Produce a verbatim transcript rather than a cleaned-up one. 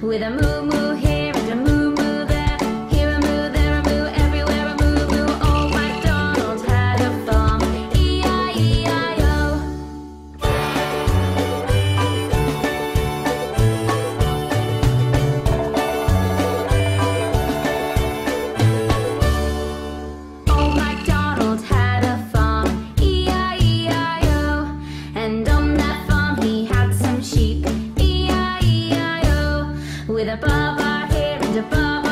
with a moo moo here and a moo moo there. Here a moo, there a moo, everywhere a moo moo. Old MacDonald had a farm, E I E I O. Old MacDonald had a farm, E I E I O. And on that farm he had some sheep, E I E I O. With a baa baa here and a baa